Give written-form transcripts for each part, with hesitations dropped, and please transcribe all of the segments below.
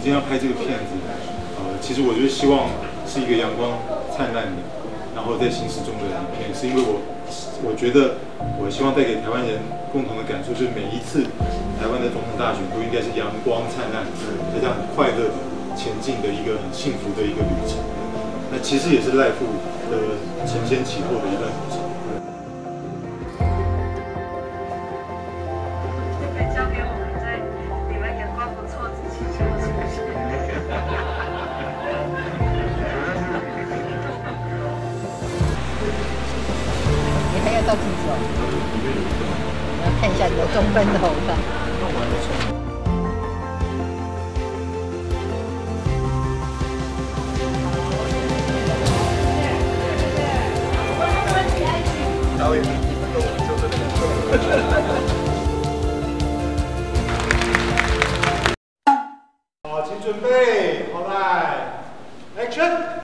今天要拍这个片子，其实我就是希望是一个阳光灿烂的，然后在行驶中的影片，是因为我觉得我希望带给台湾人共同的感受，就是每一次台湾的总统大选都应该是阳光灿烂，这样很快乐的前进的一个很幸福的一个旅程。那其实也是赖父的承先启后的一段旅程。 到几种？我要看一下你的中分头发。 导演，你们就是好，请准备，好来 ，Action！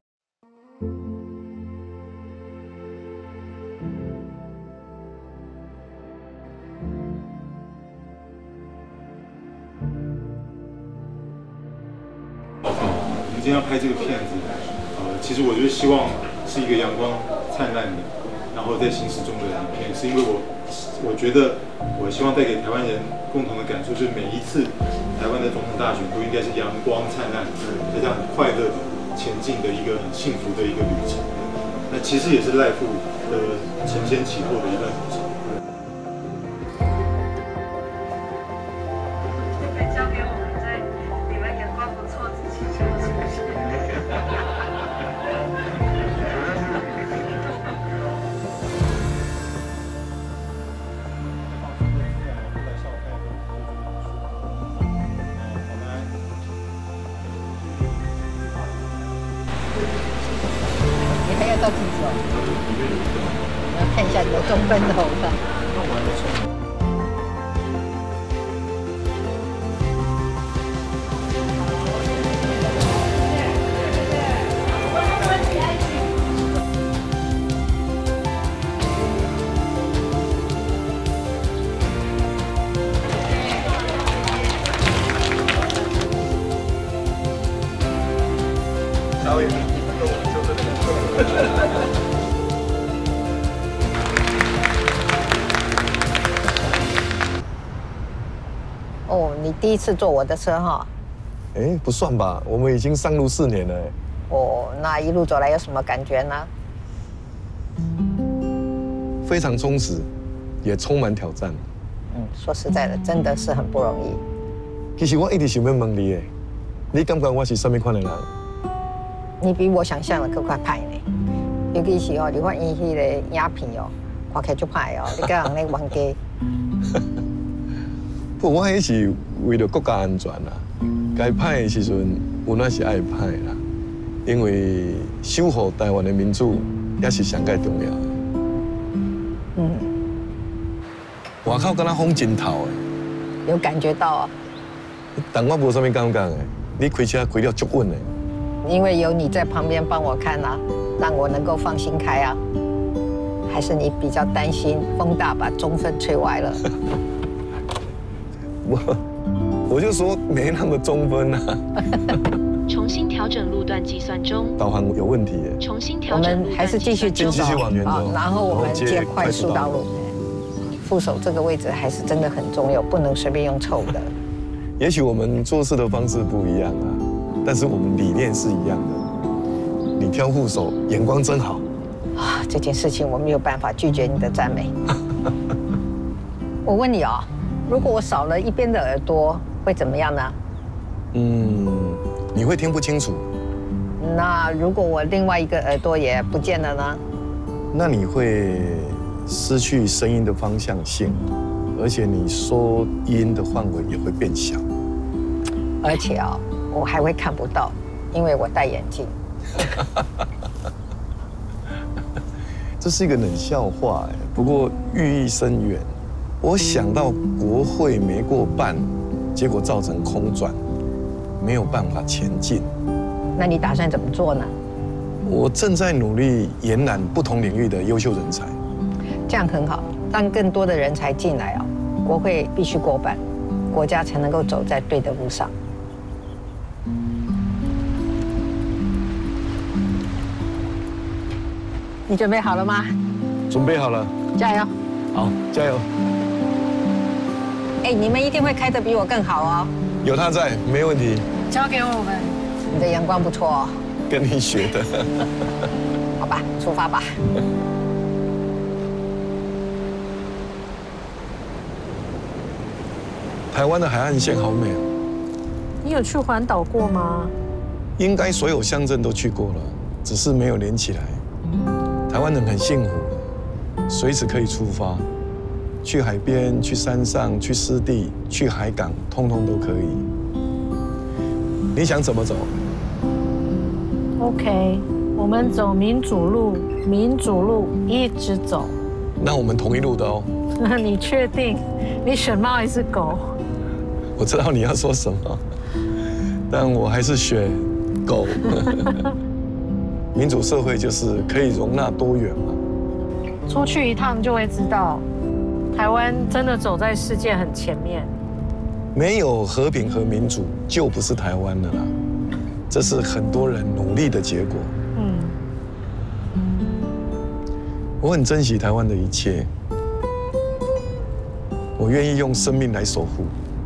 我们今天要拍这个片子，其实我就是希望是一个阳光灿烂的，然后在行驶中的影片，是因为我觉得我希望带给台湾人共同的感受，就是每一次台湾的总统大选都应该是阳光灿烂，这样很快乐的前进的一个很幸福的一个旅程。那其实也是赖父的承先启后的一段旅程。 你还要到几种？我要看一下你的中分头发。 导演，你们就是哦，你第一次坐我的车哈？ 哎，不算吧，我们已经上路4年了。 哦，那一路走来有什么感觉呢？ 非常充实，也充满挑战。 说实在的，真的是很不容易。 其实我一直想要问你，你感觉我是什么款的人？ 你比我想象的更快派呢。尤其是哦，你看伊迄个影片哦，看起来就派哦，你敢人咧冤家。 不，我迄是为了国家安全啦。该派的时阵，有那是爱派啦，因为守护台湾的民主也是上界重要的。外口敢若风真透的， 有感觉到啊。 但我无啥物感觉的，你开车开了足稳的。 因为有你在旁边帮我看啊，让我能够放心开啊。还是你比较担心风大把中分吹歪了？ 我就说没那么中分啊。 重新调整路段计算中， 导航有问题耶。 重新调整路段计算中， 我们还是继续进继续往前走， 然后我们接快速道路。副手这个位置还是真的很重要，不能随便用凑的。 也许我们做事的方式不一样啊，但是我们理念是一样的。你挑副手，眼光真好。 啊，这件事情我没有办法拒绝你的赞美。我问你哦，如果我少了一边的耳朵，会怎么样呢？ 你会听不清楚。 那如果我另外一个耳朵也不见了呢？ 那你会失去声音的方向性，而且你收音的范围也会变小。 而且哦，我还会看不到，因为我戴眼镜。 这是一个冷笑话哎，不过寓意深远。我想到国会没过半，结果造成空转，没有办法前进。 那你打算怎么做呢？ 我正在努力延揽不同领域的优秀人才。 这样很好，让更多的人才进来哦。国会必须过半，国家才能够走在对的路上。 你准备好了吗？ 准备好了， 加油！ 好，加油！ 哎，你们一定会开得比我更好哦。 有他在，没问题。 交给我们。你的阳光不错哦。 跟你学的。 好吧，出发吧。 台湾的海岸线好美哦。 你有去环岛过吗？ 应该所有乡镇都去过了，只是没有连起来。台湾人很幸福，随时可以出发，去海边、去山上、去湿地、去海港，通通都可以。你想怎么走 ？OK， 我们走民主路，民主路一直走。 那我们同一路的哦。 你确定？你选猫还是狗？ 我知道你要说什么，但我还是选狗。民主社会就是可以容纳多元嘛。 出去一趟就会知道，台湾真的走在世界很前面。 没有和平和民主，就不是台湾了啦。这是很多人努力的结果。我很珍惜台湾的一切，我愿意用生命来守护。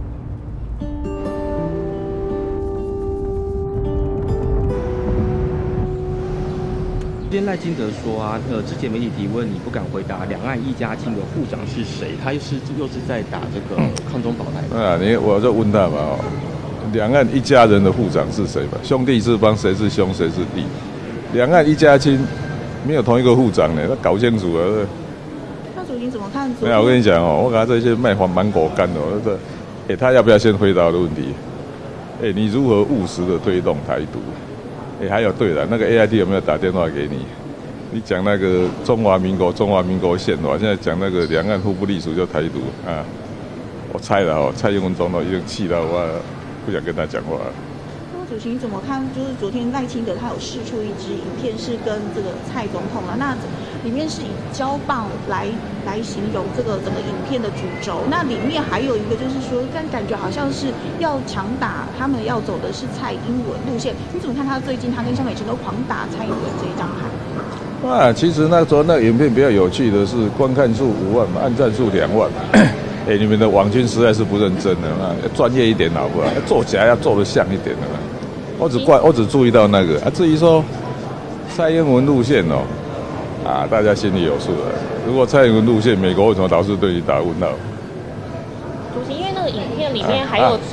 今天赖清德说啊，之前媒体提问你不敢回答两岸一家亲的户长是谁，他又是在打这个抗中保台。 我就问他嘛，两岸一家人的户长是谁吧？兄弟之邦谁是兄谁是弟？两岸一家亲没有同一个户长呢，那搞清楚了。 那主席怎么看？ 没有，我跟你讲哦，我给他这些卖黄蛮果干哦，他要不要先回答我的问题？你如何务实的推动台独？还有对了，那个 AIT 有没有打电话给你？你讲那个中华民国宪法，现在讲那个两岸互不隶属就台独啊！我猜了哦，蔡英文总统已经气到我不想跟他讲话了。 那主席你怎么看？就是昨天赖清德他有释出一支影片，是跟这个蔡总统啊，那里面是以交棒来形容这个整个影片的主轴。那里面还有一个就是说，感觉好像是要强打他们要走的是蔡英文路线。你怎么看他最近他跟萧美琴都狂打蔡英文这一张牌？ 其实那时候那个影片比较有趣的是，观看数5万嘛，按赞数2万。你们的网军实在是不认真的啊，要专业一点好不好？做起来要做得像一点的嘛。我只注意到那个至于说蔡英文路线哦，大家心里有数了。如果蔡英文路线，美国为什么老是对你打问号？ 主席，因为那个影片里面还有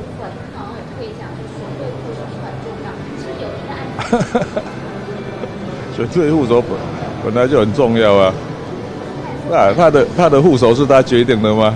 选对副手本来就很重要啊。他的副手是他决定的吗？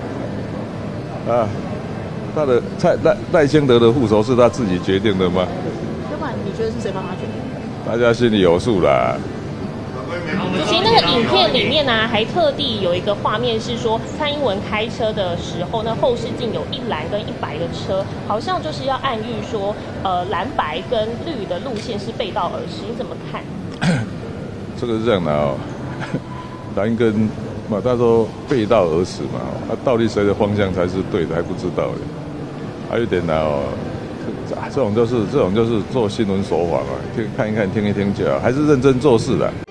他的赖清德的副手是他自己决定的吗？ 要不然你觉得是谁帮他决定？ 大家心里有数啦。 主席，那个影片里面呢，还特地有一个画面是说，蔡英文开车的时候呢，后视镜有一蓝跟一白的车，好像就是要暗喻说，蓝白跟绿的路线是背道而驰，你怎么看？ 这个是这样的哦，蓝跟嘛，他说背道而驰嘛，到底谁的方向才是对的还不知道嘞。还有一点呢哦，这种就是做新闻手法嘛，看一看听一听就好，还是认真做事的。